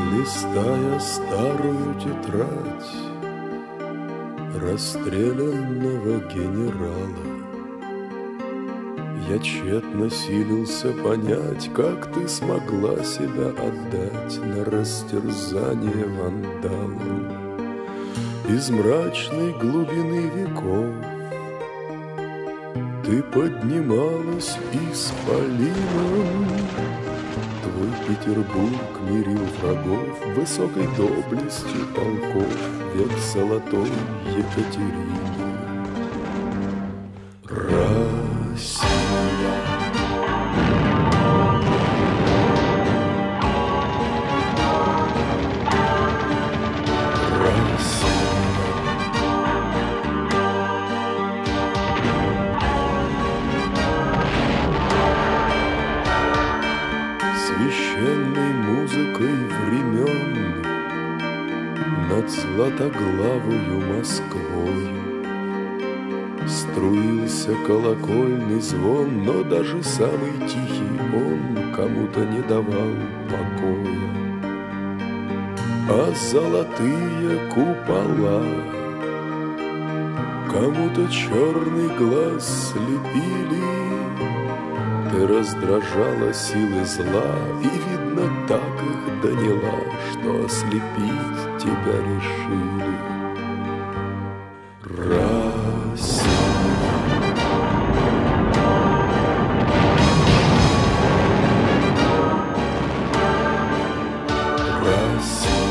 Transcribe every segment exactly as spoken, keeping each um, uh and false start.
Листая старую тетрадь расстрелянного генерала, я тщетно силился понять, как ты смогла себя отдать на растерзание вандалам. Из мрачной глубины веков ты поднималась исполином. Твой Петербург мирил врагов высокой доблестью полков век золотой Екатерины. Россия. Священной музыкой времен над златоглавою Москвою струился колокольный звон, но даже самый тихий он кому-то не давал покоя. А золотые купола кому-то черный глаз слепили. Ты раздражала силы зла, и, видно, так их доняла, что ослепить тебя решили. Россия. Россия.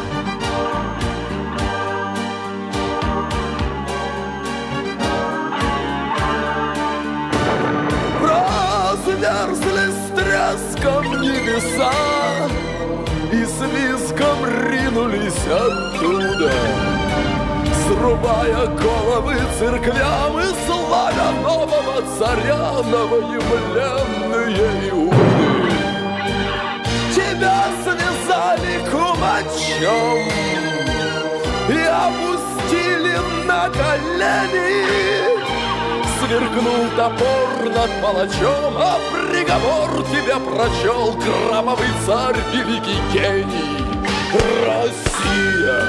Разверзли с треском небеса и с визгом ринулись оттуда, срубая головы церквям и славя нового царя новоявленные Иуды. Тебя связали кумачом и опустили на колени. Сверкнул топор над палачом, а приговор тебе прочел кровавый царь, великий гений. Россия!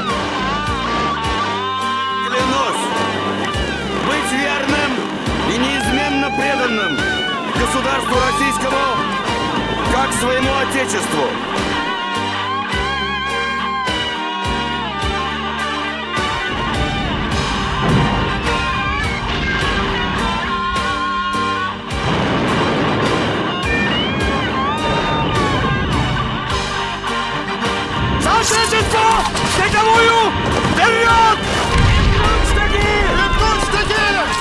Клянусь быть верным и неизменно преданным государству российскому, как своему отечеству. Отечество! Штыковую! Вперед! Штыки! Идут штыки!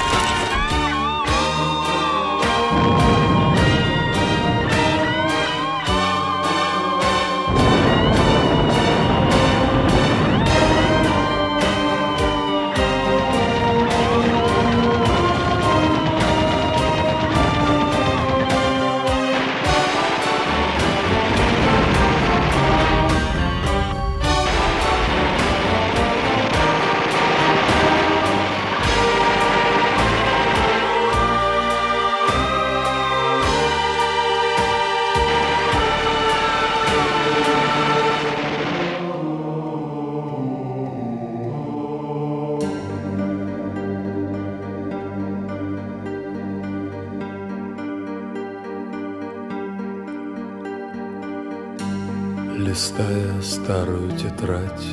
Листая старую тетрадь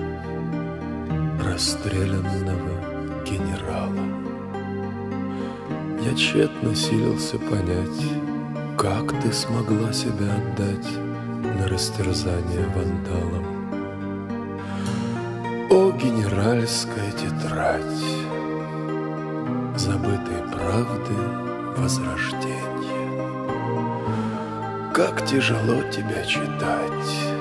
расстрелянного генерала, я тщетно силился понять, как ты смогла себя отдать на растерзание вандалам. О, генеральская тетрадь забытой правды возрождения, как тяжело тебя читать.